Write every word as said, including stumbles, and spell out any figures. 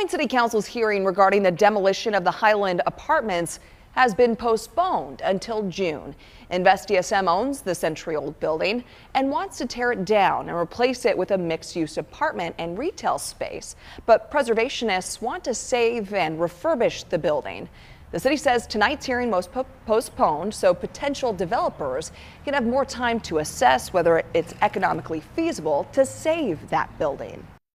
Moines City Council's hearing regarding the demolition of the Highland Apartments has been postponed until June. Invest D S M owns the century-old building and wants to tear it down and replace it with a mixed-use apartment and retail space. But preservationists want to save and refurbish the building. The city says tonight's hearing was po postponed so potential developers can have more time to assess whether it's economically feasible to save that building.